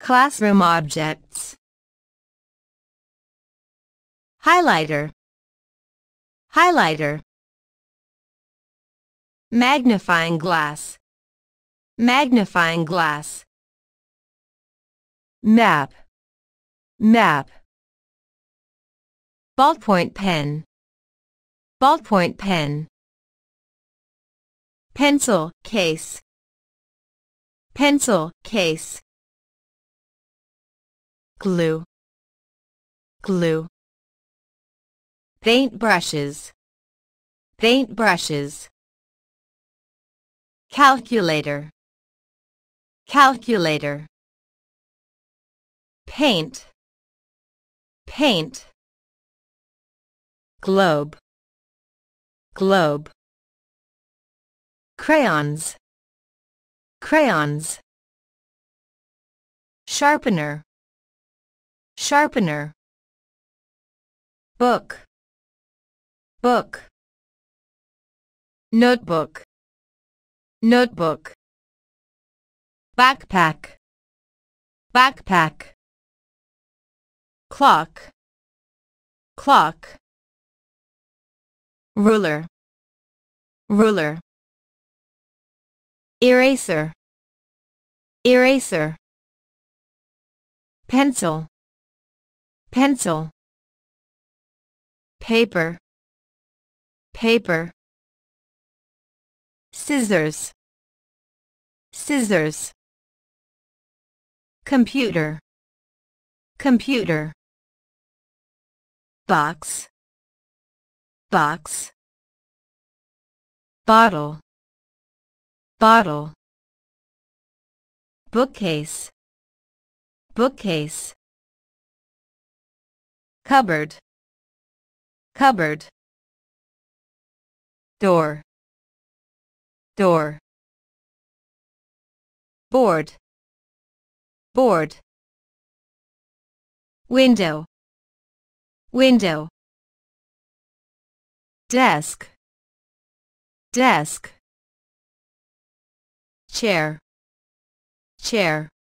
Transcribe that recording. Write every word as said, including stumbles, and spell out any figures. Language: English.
Classroom objects. Highlighter. Highlighter. Magnifying glass. Magnifying glass. Map. Map. Ballpoint pen. Ballpoint pen. Pencil case. Pencil case. Glue. Glue. Paint brushes. Paint brushes. Calculator. Calculator. Paint. Paint. Globe. Globe. Crayons. Crayons. Sharpener. Sharpener. Book. Book. Notebook. Notebook. Backpack. Backpack. Clock. Clock. Ruler. Ruler. Eraser. Eraser. Pencil. Pencil. Paper. Paper. Scissors. Scissors. Computer. Computer. Box. Box. Bottle. Bottle. Bookcase. Bookcase. Cupboard. Cupboard. Door. Door. Board. Board. Window. Window. Desk. Desk. Chair. Chair.